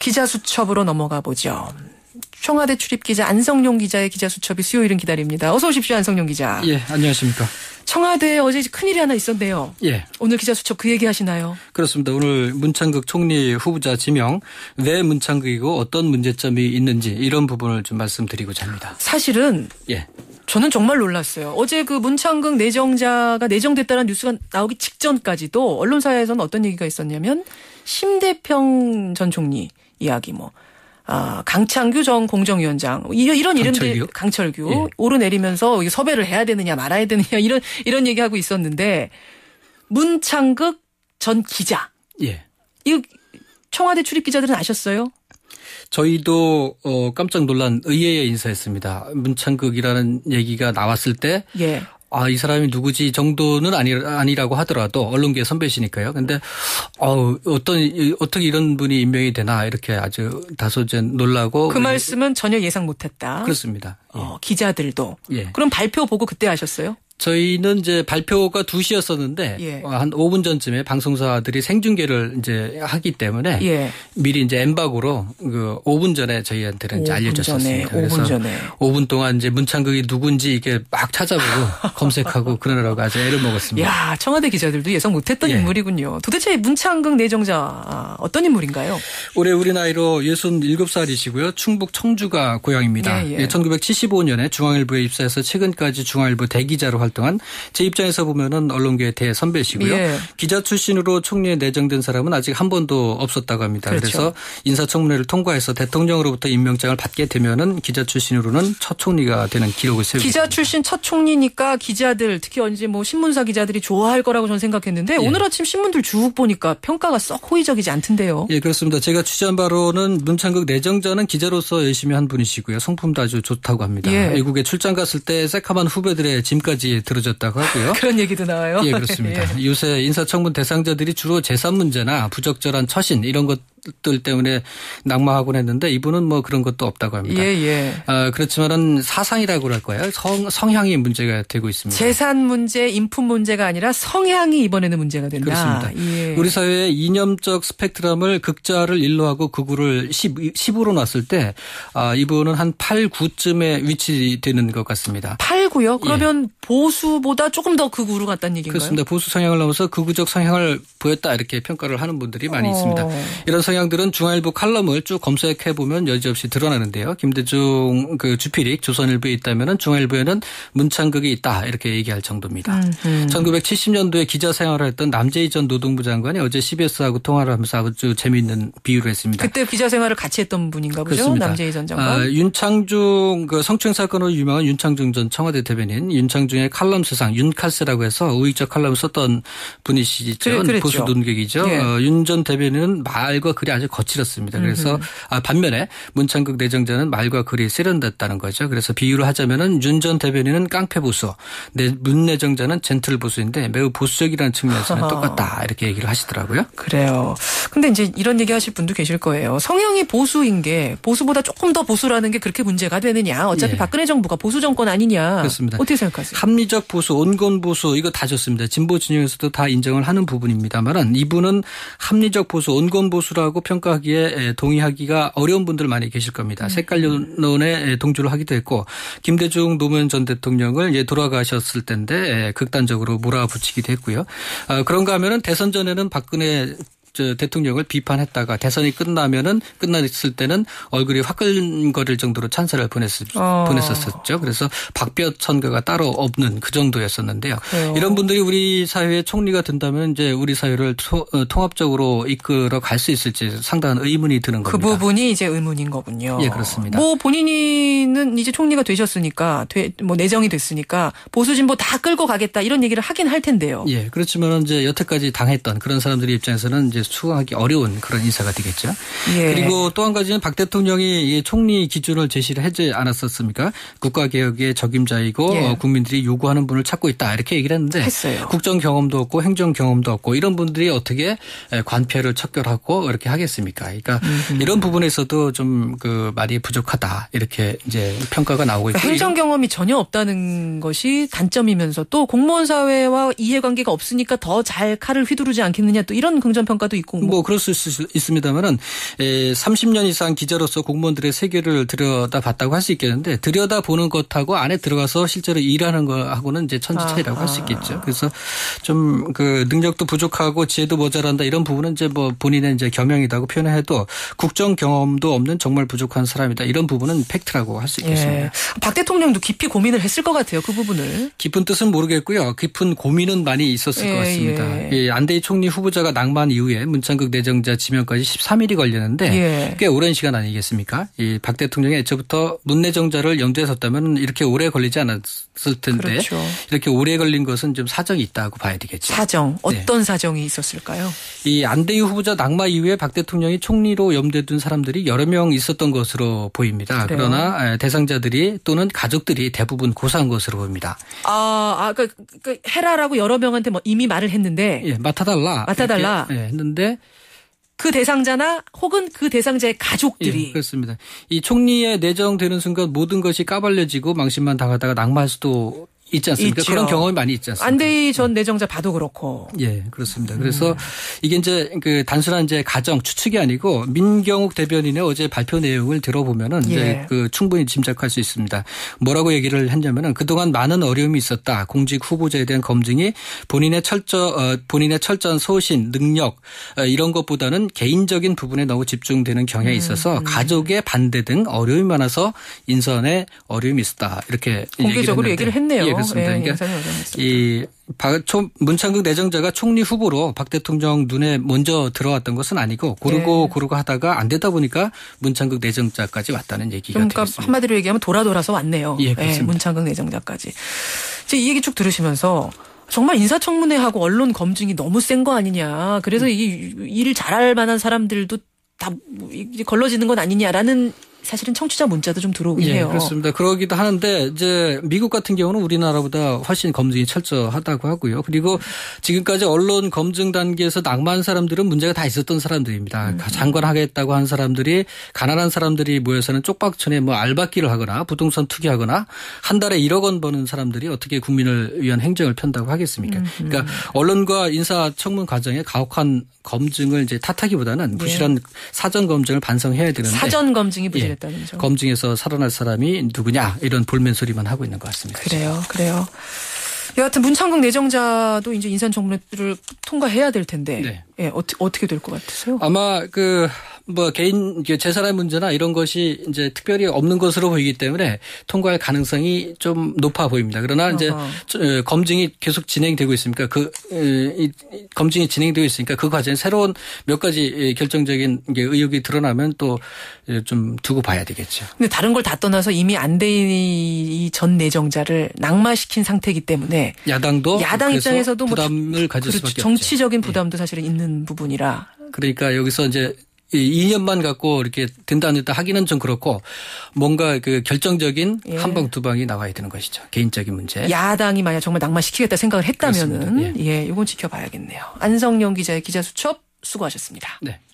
기자 수첩으로 넘어가 보죠. 청와대 출입기자 안성용 기자의 기자 수첩이 수요일은 기다립니다. 어서 오십시오, 안성용 기자. 예, 안녕하십니까. 청와대에 어제 큰일이 하나 있었네요. 예. 오늘 기자 수첩 그 얘기 하시나요? 그렇습니다. 오늘 문창극 총리 후보자 지명, 왜 문창극이고 어떤 문제점이 있는지 이런 부분을 좀 말씀드리고자 합니다. 사실은 예. 저는 정말 놀랐어요. 어제 그 문창극 내정자가 내정됐다는 뉴스가 나오기 직전까지도 언론사에서는 어떤 얘기가 있었냐면 심대평 전 총리 이야기 강창규 전 공정위원장 이런 이름들 강철규 예. 오르내리면서 섭외를 해야 되느냐 말아야 되느냐 이런 얘기하고 있었는데 문창극 전 기자. 예. 이 청와대 출입 기자들은 아셨어요? 저희도 깜짝 놀란 의외의 인사였습니다. 문창극이라는 얘기가 나왔을 때 예. 이 사람이 누구지 정도는 아니라고 하더라도 언론계 선배시니까요. 근데 어떻게 이런 분이 임명이 되나 이렇게 아주 다소 이제 놀라고 그 말씀은 전혀 예상 못했다. 그렇습니다. 예. 기자들도. 예. 그럼 발표 보고 그때 하셨어요? 저희는 이제 발표가 2시였었는데 예. 한 5분 전쯤에 방송사들이 생중계를 이제 하기 때문에 예. 미리 이제 엠바고로 5분 전에 저희한테는 이제 알려줬었습니다. 5분 전에. 5분 동안 이제 문창극이 누군지 이게 막 찾아보고 검색하고 그러느라고 아주 애를 먹었습니다. 야, 청와대 기자들도 예상 못했던 예. 인물이군요. 도대체 문창극 내정자 어떤 인물인가요? 올해 우리 나이로 67살이시고요. 충북 청주가 고향입니다. 예, 예. 1975년에 중앙일보에 입사해서 최근까지 중앙일보 대기자로 활동한 제 입장에서 보면은 언론계의 대선배시고요. 예. 기자 출신으로 총리에 내정된 사람은 아직 한 번도 없었다고 합니다. 그렇죠. 그래서 인사청문회를 통과해서 대통령으로부터 임명장을 받게 되면은 기자 출신으로는 첫 총리가 되는 기록을 세우고 기자 있습니다. 출신 첫 총리니까 기자들 특히 언제 신문사 기자들이 좋아할 거라고 저는 생각했는데 오늘 아침 신문들 쭉 보니까 평가가 썩 호의적이지 않던데요. 예, 그렇습니다. 제가 취재한 바로는 문창극 내정자는 기자로서 열심히 한 분이시고요. 성품도 아주 좋다고 합니다. 예. 외국에 출장 갔을 때 새카만 후배들의 짐까지 들어줬다고 하고요. 그런 얘기도 나와요. 예, 그렇습니다. 예. 요새 인사청문 대상자들이 주로 재산 문제나 부적절한 처신 이런 것들 때문에 낙마하곤 했는데 이분은 그런 것도 없다고 합니다. 예. 그렇지만은 사상이라고 할까요? 성향이 문제가 되고 있습니다. 재산 문제, 인품 문제가 아니라 성향이 이번에는 문제가 된다. 그렇습니다. 예. 우리 사회의 이념적 스펙트럼을 극자를 1로하고 극우를 10으로 놨을 때 이분은 한 8, 9쯤에 위치되는 것 같습니다. 8, 9요? 그러면 보수보다 조금 더 극우로 갔다는 얘기인가요? 그렇습니다. 보수 성향을 넘어서 극우적 성향을 보였다 이렇게 평가를 하는 분들이 많이 있습니다. 이런 성향들은 중앙일보 칼럼을 쭉 검색해 보면 여지없이 드러나는데요. 김대중 주필익 조선일보에 있다면 중앙일보에는 문창극이 있다 이렇게 얘기할 정도입니다. 1970년도에 기자 생활을 했던 남재희 전 노동부 장관이 어제 CBS하고 통화를 하면서 아주 재미있는 비유를 했습니다. 그때 기자 생활을 같이 했던 분인가 보죠? 그렇습니다. 남재희 전 장관. 윤창중 성추행 사건으로 유명한 윤창중 전 청와대 대변인 윤창중의 칼럼 세상 윤칼세라고 해서 우익적 칼럼을 썼던 분이시죠. 보수 논객이죠. 예. 윤 전 대변인은 말과 글이 아주 거칠었습니다. 그래서 반면에 문창극 내정자는 말과 글이 세련됐다는 거죠. 그래서 비유를 하자면은 윤 전 대변인은 깡패 보수, 문 내정자는 젠틀 보수인데 매우 보수적이라는 측면에서는 똑같다 이렇게 얘기를 하시더라고요. 그래요. 근데 이제 이런 얘기 하실 분도 계실 거예요. 성향이 보수인 게 보수보다 조금 더 보수라는 게 그렇게 문제가 되느냐. 어차피 박근혜 정부가 보수 정권 아니냐. 그렇습니다. 어떻게 생각하세요? 합리적 보수, 온건 보수 이거 다 좋습니다. 진보 진영에서도 다 인정을 하는 부분입니다만 이분은 합리적 보수, 온건 보수라고 평가하기에 동의하기가 어려운 분들 많이 계실 겁니다. 색깔론에 동조를 하기도 했고 김대중 노무현 전 대통령을 돌아가셨을 때인데 극단적으로 몰아붙이기도 했고요. 그런가 하면은 대선 전에는 박근혜 대통령을 비판했다가 대선이 끝났을 때는 얼굴이 화끈거릴 정도로 찬사를 보냈었죠. 그래서 박볕 선거가 따로 없는 그 정도였었는데요. 이런 분들이 우리 사회의 총리가 된다면 이제 우리 사회를 통합적으로 이끌어 갈 수 있을지 상당한 의문이 드는 겁니다. 그 부분이 이제 의문인 거군요. 예, 그렇습니다. 본인은 이제 총리가 되셨으니까 내정이 됐으니까 보수 진보 다 끌고 가겠다 이런 얘기를 하긴 할 텐데요. 예, 그렇지만 이제 여태까지 당했던 그런 사람들의 입장에서는 이제 수긍하기 어려운 그런 인사가 되겠죠. 예. 그리고 또 한 가지는 박 대통령이 총리 기준을 제시를 하지 않았었습니까? 국가개혁의 적임자이고 국민들이 요구하는 분을 찾고 있다 이렇게 얘기를 했는데 했어요. 국정 경험도 없고 행정 경험도 없고 이런 분들이 어떻게 관표를 척결하고 이렇게 하겠습니까? 그러니까 이런 부분에서도 좀 말이 부족하다 이렇게 이제 평가가 나오고 있고 행정 경험이 전혀 없다는 것이 단점이면서 또 공무원 사회와 이해관계가 없으니까 더 잘 칼을 휘두르지 않겠느냐 또 이런 긍정평가도 분야도 있고. 뭐 그럴 수 있습니다만은 30년 이상 기자로서 공무원들의 세계를 들여다봤다고 할 수 있겠는데 들여다보는 것하고 안에 들어가서 실제로 일하는 거하고는 이제 천지 차이라고 할 수 있겠죠. 그래서 좀 그 능력도 부족하고 지혜도 모자란다 이런 부분은 이제 뭐 본인의 이제 겸용이라고 표현해도 국정 경험도 없는 정말 부족한 사람이다 이런 부분은 팩트라고 할 수 있겠습니다. 예. 박 대통령도 깊이 고민을 했을 것 같아요. 그 부분을. 깊은 뜻은 모르겠고요. 깊은 고민은 많이 있었을 것 같습니다. 이 안대희 총리 후보자가 낙마한 이후에 문창극 내정자 지명까지 13일이 걸렸는데 꽤 오랜 시간 아니겠습니까? 이 박 대통령이 애초부터 문 내정자를 염두에 뒀다면 이렇게 오래 걸리지 않았을 텐데 그렇죠. 이렇게 오래 걸린 것은 좀 사정이 있다고 봐야 되겠죠. 사정. 어떤 사정이 있었을까요? 이 안대희 후보자 낙마 이후에 박 대통령이 총리로 염두에 둔 사람들이 여러 명 있었던 것으로 보입니다. 그래요? 그러나 대상자들이 또는 가족들이 대부분 고사한 것으로 보입니다. 그 해라라고 여러 명한테 뭐 이미 말을 했는데. 예, 맡아달라. 맡아달라. 예, 했는데 그 대상자나 혹은 그 대상자의 가족들이. 예, 그렇습니다. 이 총리에 내정되는 순간 모든 것이 까발려지고 망신만 당하다가 낙마할 수도 있지 않습니까? 있죠. 그런 경험이 많이 있지 않습니까? 안대희 전 내정자 봐도 그렇고. 예, 그렇습니다. 그래서 이게 이제 그 단순한 이제 가정 추측이 아니고 민경욱 대변인의 어제 발표 내용을 들어보면은 이제 그 충분히 짐작할 수 있습니다. 뭐라고 얘기를 했냐면은 그동안 많은 어려움이 있었다. 공직 후보자에 대한 검증이 본인의 철저한 소신, 능력 이런 것보다는 개인적인 부분에 너무 집중되는 경향이 있어서 가족의 반대 등 어려움이 많아서 인선에 어려움이 있었다. 이렇게 공개적으로 얘기를 했네요. 예, 그렇습니다. 그러니까 이 문창극 내정자가 총리 후보로 박 대통령 눈에 먼저 들어왔던 것은 아니고 고르고 하다가 안 되다 보니까 문창극 내정자까지 왔다는 얘기가 그러니까 되겠습니다. 한마디로 얘기하면 돌아서 왔네요. 예, 그렇습니다. 문창극 내정자까지. 이 얘기 쭉 들으시면서 정말 인사청문회하고 언론 검증이 너무 센 거 아니냐. 그래서 이 일을 잘할 만한 사람들도 다 걸러지는 건 아니냐라는 사실은 청취자 문자도 좀 들어오긴 해요. 그렇습니다. 그러기도 하는데 이제 미국 같은 경우는 우리나라보다 훨씬 검증이 철저하다고 하고요. 그리고 지금까지 언론 검증 단계에서 낙마한 사람들은 문제가 다 있었던 사람들입니다. 장관하겠다고 한 사람들이 가난한 사람들이 모여서는 쪽박촌에 뭐 알바끼를 하거나 부동산 투기하거나 한 달에 1억 원 버는 사람들이 어떻게 국민을 위한 행정을 편다고 하겠습니까? 그러니까 언론과 인사청문 과정에 가혹한 검증을 이제 탓하기보다는 부실한 사전 검증을 반성해야 되는데 사전 검증이 부실했다는 점. 검증에서 살아날 사람이 누구냐 이런 볼멘 소리만 하고 있는 것 같습니다. 그래요. 여하튼 문창극 내정자도 이제 인사청문회를 통과해야 될 텐데 어떻게 될 것 같으세요? 아마 개인 재산의 문제나 이런 것이 이제 특별히 없는 것으로 보이기 때문에 통과할 가능성이 좀 높아 보입니다. 그러나 이제 검증이 계속 진행되고 있으니까 검증이 진행되고 있으니까 그 과정에 새로운 몇 가지 결정적인 의혹이 드러나면 또 좀 두고 봐야 되겠죠. 근데 다른 걸 다 떠나서 이미 안대희 전 내정자를 낙마시킨 상태이기 때문에 야당 입장에서도 부담을 가질 수밖에 없죠. 정치적인 부담도 사실은 있는 부분이라. 그러니까 여기서 이제 2년만 갖고 이렇게 된다 안 된다 하기는 좀 그렇고 뭔가 그 결정적인 한 방 두 방이 나와야 되는 것이죠. 개인적인 문제. 야당이 만약 정말 낙마시키겠다 생각을 했다면은 이건 지켜봐야겠네요. 안성영 기자의 기자수첩 수고하셨습니다. 네.